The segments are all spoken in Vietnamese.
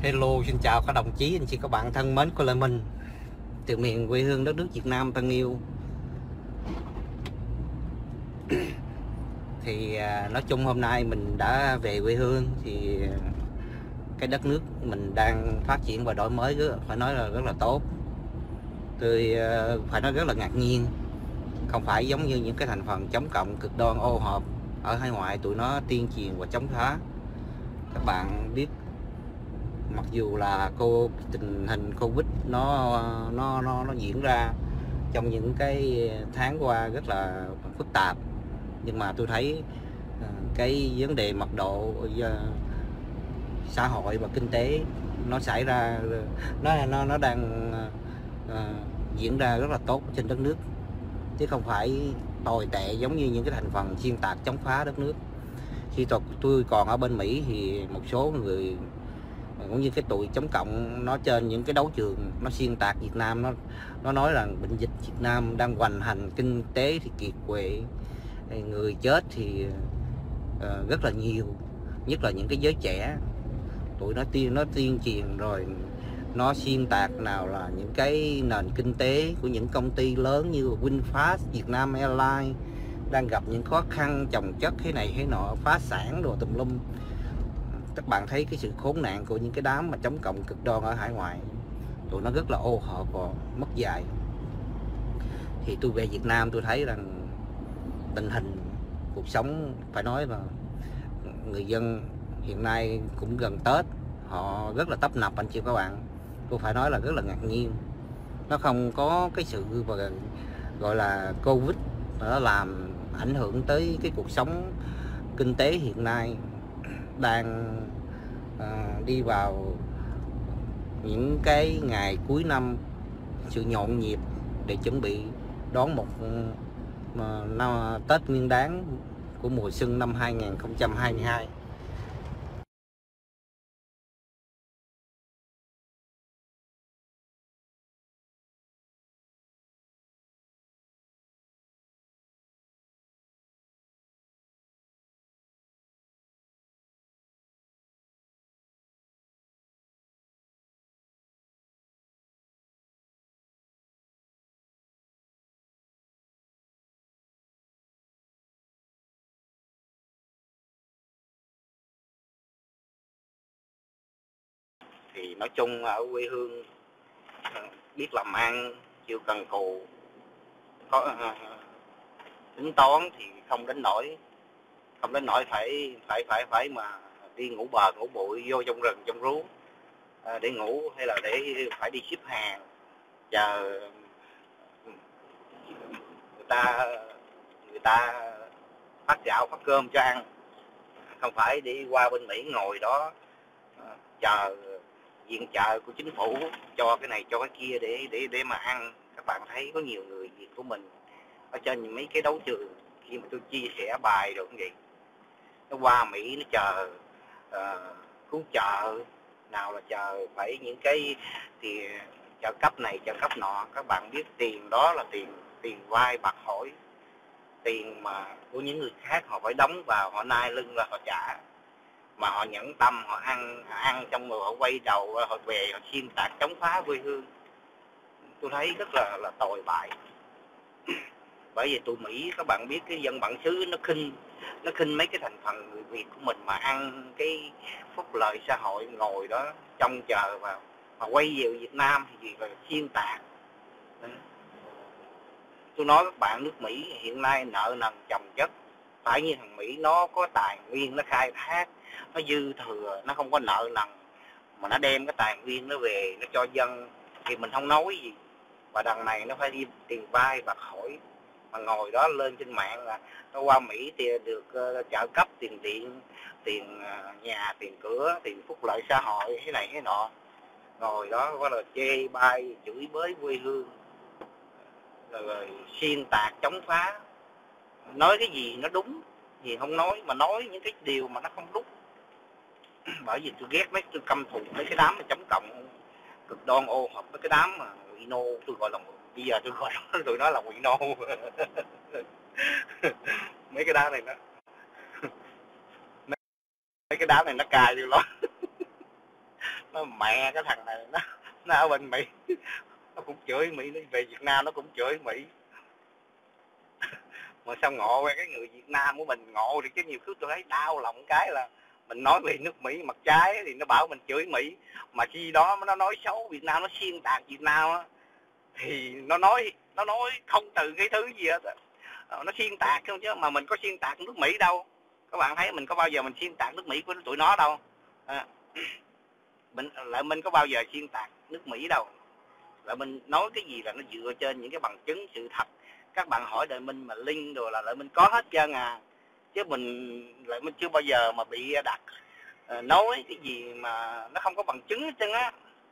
Hello, xin chào các đồng chí, anh chị các bạn thân mến của Lê Minh từ miền quê hương đất nước Việt Nam thân yêu. Thì nói chung hôm nay mình đã về quê hương thì cái đất nước mình đang phát triển và đổi mới phải nói là rất là tốt. Tôi phải nói rất là ngạc nhiên, không phải giống như những cái thành phần chống cộng cực đoan ô hợp ở hải ngoại tụi nó tuyên truyền và chống phá. Các bạn biết, mặc dù là tình hình Covid nó diễn ra trong những cái tháng qua rất là phức tạp, nhưng mà tôi thấy cái vấn đề mật độ xã hội và kinh tế nó xảy ra, nó đang diễn ra rất là tốt trên đất nước, chứ không phải tồi tệ giống như những cái thành phần xuyên tạc chống phá đất nước. Khi tôi còn ở bên Mỹ thì một số người cũng như cái tụi chống cộng nó trên những cái đấu trường nó xuyên tạc Việt Nam, nó nói rằng bệnh dịch Việt Nam đang hoành hành, kinh tế thì kiệt quệ, người chết thì rất là nhiều, nhất là những cái giới trẻ. Tụi nó tuyên truyền rồi nó xuyên tạc nào là những cái nền kinh tế của những công ty lớn như VinFast, Vietnam Airlines đang gặp những khó khăn chồng chất thế này thế nọ, phá sản đồ tùm lum. Các bạn thấy cái sự khốn nạn của những cái đám mà chống cộng cực đoan ở hải ngoại, tụi nó rất là ô hợp và mất dạy. Thì tôi về Việt Nam tôi thấy rằng tình hình cuộc sống phải nói là người dân hiện nay cũng gần Tết, họ rất là tấp nập anh chị các bạn. Tôi phải nói là rất là ngạc nhiên, nó không có cái sự gọi là Covid nó làm ảnh hưởng tới cái cuộc sống kinh tế hiện nay đang đi vào những cái ngày cuối năm, sự nhộn nhịp để chuẩn bị đón một Tết Nguyên Đán của mùa xuân năm 2022. Thì nói chung ở quê hương biết làm ăn, chịu cần cù, có tính toán thì không đến nỗi phải mà đi ngủ bờ ngủ bụi vô trong rừng trong rú để ngủ, hay là để phải đi ship hàng chờ người ta phát gạo phát cơm cho ăn, không phải đi qua bên Mỹ ngồi đó chờ viện trợ của chính phủ cho cái này cho cái kia để mà ăn. Các bạn thấy có nhiều người Việt của mình ở trên mấy cái đấu trường, khi mà tôi chia sẻ bài rồi cũng vậy, nó qua Mỹ nó chờ cứu trợ, nào là chờ phải những cái thì trợ cấp này trợ cấp nọ. Các bạn biết tiền đó là tiền vay bạc hỏi, tiền mà của những người khác họ phải đóng vào, họ nai lưng ra họ trả, mà họ nhẫn tâm họ ăn trong người họ quay đầu họ về họ xuyên tạc chống phá quê hương. Tôi thấy rất là tồi bại. Bởi vì tụi Mỹ, các bạn biết, cái dân bản xứ nó khinh mấy cái thành phần người Việt của mình mà ăn cái phúc lợi xã hội, ngồi đó trông chờ vào, mà quay về Việt Nam thì gì là xuyên tạc. Tôi nói các bạn, nước Mỹ hiện nay nợ nần chồng chất, phải như thằng Mỹ nó có tài nguyên nó khai thác, nó dư thừa, nó không có nợ nần, mà nó đem cái tài nguyên nó về nó cho dân thì mình không nói gì. Và đằng này nó phải đi tiền vay bạc hỏi, mà ngồi đó lên trên mạng là nó qua Mỹ thì được trợ cấp tiền điện, tiền nhà, tiền cửa, tiền phúc lợi xã hội thế này thế nọ, ngồi đó có là chê bai chửi bới quê hương, rồi xuyên tạc chống phá, nói cái gì nó đúng gì không nói, mà nói những cái điều mà nó không đúng. Bởi vì tôi ghét tôi căm thù mấy cái đám mà chống cộng cực đoan ô hợp với cái đám mà quỷ nô. Tôi gọi là, bây giờ tôi gọi tụi nó là quỷ nô. mấy cái đám này mấy cái đám này nó cài vô lắm. Nó mẹ cái thằng này nó ở bên Mỹ nó cũng chửi Mỹ, nó về Việt Nam nó cũng chửi Mỹ. Mà sao ngộ về cái người Việt Nam của mình ngộ thì, chứ nhiều khi tôi thấy đau lòng cái là mình nói về nước Mỹ mặt trái thì nó bảo mình chửi Mỹ, mà khi đó nó nói xấu Việt Nam, nó xuyên tạc Việt Nam á, thì nó nói không từ cái thứ gì hết, nó xuyên tạc không, chứ mà mình có xuyên tạc nước Mỹ đâu. Các bạn thấy mình có bao giờ mình xuyên tạc nước Mỹ của tụi nó đâu. Mình có bao giờ xuyên tạc nước Mỹ đâu. Là mình nói cái gì là nó dựa trên những cái bằng chứng sự thật. Các bạn hỏi Đại Minh mà link rồi là Đại Minh có hết trơn à, chứ Đại Minh chưa bao giờ mà bị đặt nói cái gì mà nó không có bằng chứng hết trơn á.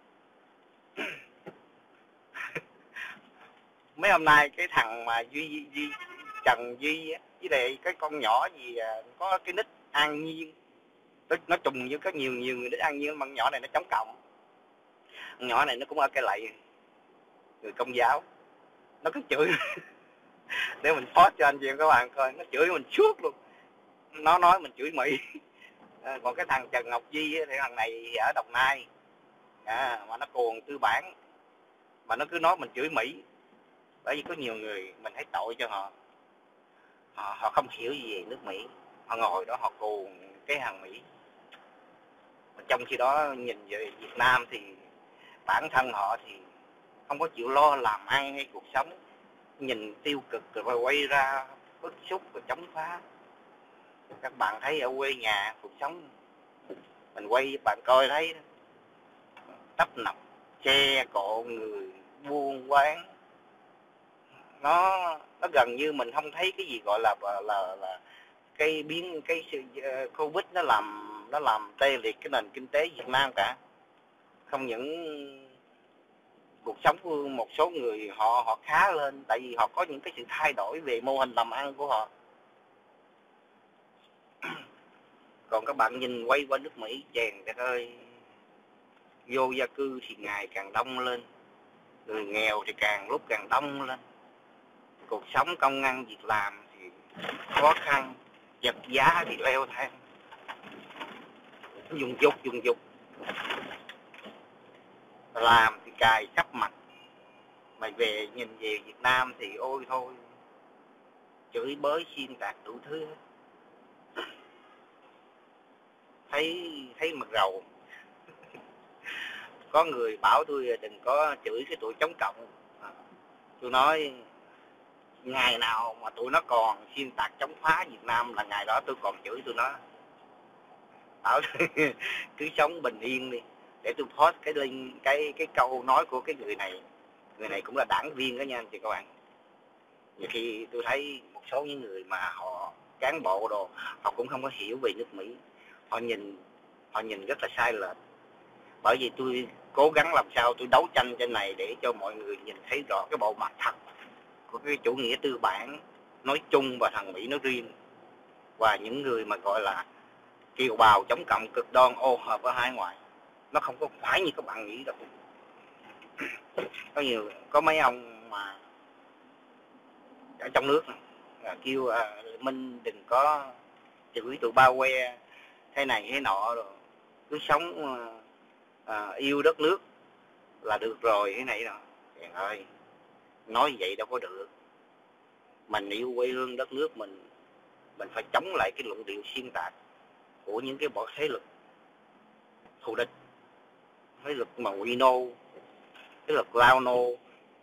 Mấy hôm nay cái thằng mà Trần Duy á, với lại cái con nhỏ gì có cái nick An Nhiên, nó trùng với có nhiều người nick An Nhiên, mà con nhỏ này nó chống cộng. Con nhỏ này nó cũng ở cái lạy người Công giáo, nó cứ chửi để mình post cho anh chị các bạn coi, nó chửi mình suốt luôn, nó nói mình chửi Mỹ. Còn cái thằng Trần Ngọc Duy thì thằng này ở Đồng Nai mà nó cuồng tư bản, mà nó cứ nói mình chửi Mỹ. Bởi vì có nhiều người mình thấy tội cho họ không hiểu gì về nước Mỹ, họ ngồi đó họ cuồng cái hàng Mỹ. Mà trong khi đó nhìn về Việt Nam thì bản thân họ thì không có chịu lo làm ăn hay cuộc sống, nhìn tiêu cực rồi quay ra bức xúc rồi chống phá. Các bạn thấy ở quê nhà cuộc sống mình quay bạn coi thấy tấp nập xe cộ người buôn quán, nó gần như mình không thấy cái gì gọi là cái Covid nó làm tê liệt cái nền kinh tế Việt Nam cả. Không những cuộc sống của một số người họ khá lên, tại vì họ có những cái sự thay đổi về mô hình làm ăn của họ. Còn các bạn nhìn quay qua nước Mỹ, chèn đất ơi, vô gia cư thì ngày càng đông lên, người nghèo thì càng lúc càng đông lên, cuộc sống công ăn việc làm thì khó khăn, vật giá thì leo thang, dùng dục làm thì cài sắp mặt. Mà nhìn về Việt Nam thì ôi thôi, chửi bới xuyên tạc đủ thứ hết. Thấy mặt rầu. Có người bảo tôi đừng có chửi cái tụi chống cộng. Tôi nói ngày nào mà tụi nó còn xuyên tạc chống phá Việt Nam là ngày đó tôi còn chửi tụi nó. Bảo cứ sống bình yên đi, để tôi post cái link cái câu nói của cái người này cũng là đảng viên đó nha anh chị các bạn. Nhiều khi tôi thấy một số những người mà họ cán bộ đồ, họ cũng không có hiểu về nước Mỹ, họ nhìn rất là sai lệch. Bởi vì tôi cố gắng làm sao tôi đấu tranh trên này để cho mọi người nhìn thấy rõ cái bộ mặt thật của cái chủ nghĩa tư bản nói chung và thằng Mỹ nói riêng, và những người mà gọi là kiều bào chống cộng cực đoan ô hợp ở hải ngoại. Nó không có phải như các bạn nghĩ đâu. Có mấy ông mà ở trong nước kêu Minh đừng có chửi tụi bao que thế này thế nọ, rồi cứ sống yêu đất nước là được rồi thế này rồi. Trời ơi, nói vậy đâu có được. Mình yêu quê hương đất nước mình phải chống lại cái luận điệu xuyên tạc của những cái bọn thế lực thù địch, thế lực mà we know, thế lực lao nô.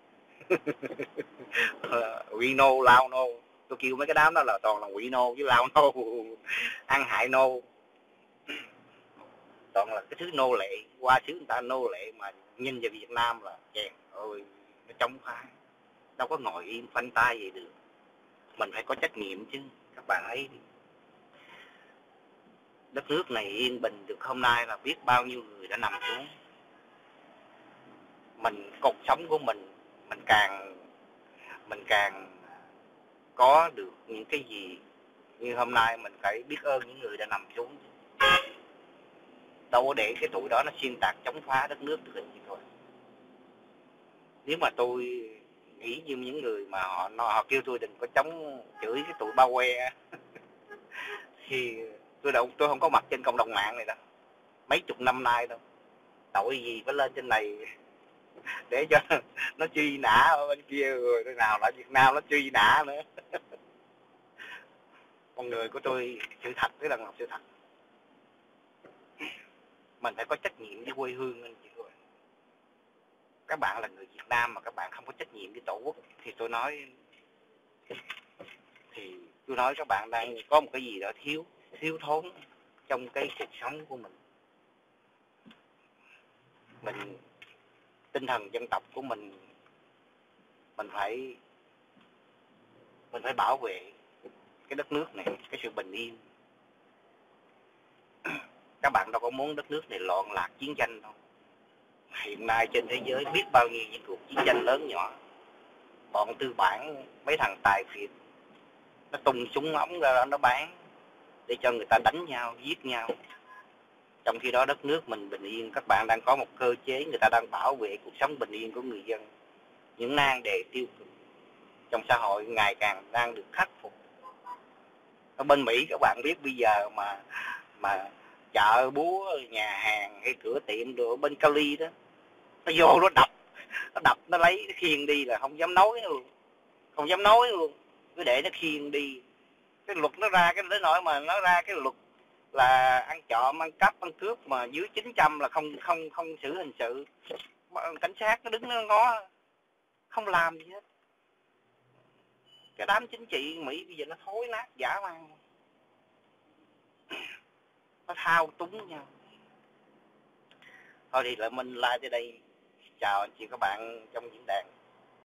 We know, lao nô. Tôi kêu mấy cái đám đó là toàn là we know với lao nô, ăn hại nô. Toàn là cái thứ nô lệ, qua xứ người ta nô lệ, mà nhìn về Việt Nam là chèn ơi, nó chống phá. Đâu có ngồi im phanh tay vậy được. Mình phải có trách nhiệm chứ. Các bạn ấy đi. Đất nước này yên bình được hôm nay là biết bao nhiêu người đã nằm xuống. Cuộc sống của mình càng có được những cái gì như hôm nay, mình phải biết ơn những người đã nằm xuống. Đâu có để cái tụi đó nó xuyên tạc chống phá đất nước được gì thôi. Nếu mà tôi nghĩ như những người mà họ kêu tôi đừng có chửi cái tụi bao que thì tôi không có mặt trên cộng đồng mạng này đâu, mấy chục năm nay đâu. tội gì phải lên trên này để cho nó truy nã ở bên kia, rồi thế nào lại Việt Nam nó truy nã nữa. Con người của tôi sự thật tức là ngọc sự thật, mình phải có trách nhiệm với quê hương anh chị ơi. Các bạn là người Việt Nam mà các bạn không có trách nhiệm với tổ quốc thì tôi nói các bạn đang có một cái gì đó thiếu thốn trong cái cuộc sống của mình. Tinh thần dân tộc của mình phải bảo vệ cái đất nước này, cái sự bình yên. Các bạn đâu có muốn đất nước này loạn lạc chiến tranh đâu. Hiện nay trên thế giới biết bao nhiêu những cuộc chiến tranh lớn nhỏ, bọn tư bản, mấy thằng tài phiệt nó tung súng ống ra đó nó bán để cho người ta đánh nhau, giết nhau. Trong khi đó đất nước mình bình yên, các bạn đang có một cơ chế người ta đang bảo vệ cuộc sống bình yên của người dân. Những nan đề tiêu cực trong xã hội ngày càng đang được khắc phục. Ở bên Mỹ các bạn biết bây giờ mà chợ búa, nhà hàng hay cửa tiệm đồ ở bên Cali đó, nó vô nó đập nó lấy nó khiêng đi là không dám nói luôn, cứ để nó khiêng đi. Cái luật nó ra cái đến nỗi mà nó ra cái luật là ăn trộm, ăn cắp, ăn cướp mà dưới 900 là không xử hình sự. Cảnh sát nó đứng nó ngó không làm gì hết. Cái đám chính trị Mỹ bây giờ nó thối nát dã man, nó thao túng nhau. Thôi thì lại mình like tới đây, chào anh chị các bạn trong diễn đàn.